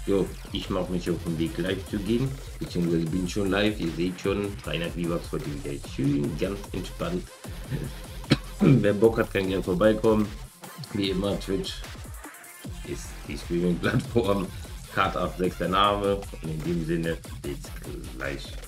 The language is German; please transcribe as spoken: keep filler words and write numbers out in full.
Jo, ich mache mich auf den Weg live zu gehen, beziehungsweise bin schon live. Ihr seht schon, dreihundert V-Bucks heute wieder schön, ganz entspannt. Wer Bock hat, kann gerne vorbeikommen. Wie immer, Twitch ist die Streaming-Plattform. Karte acht sechs der Name. Und in dem Sinne, bis gleich.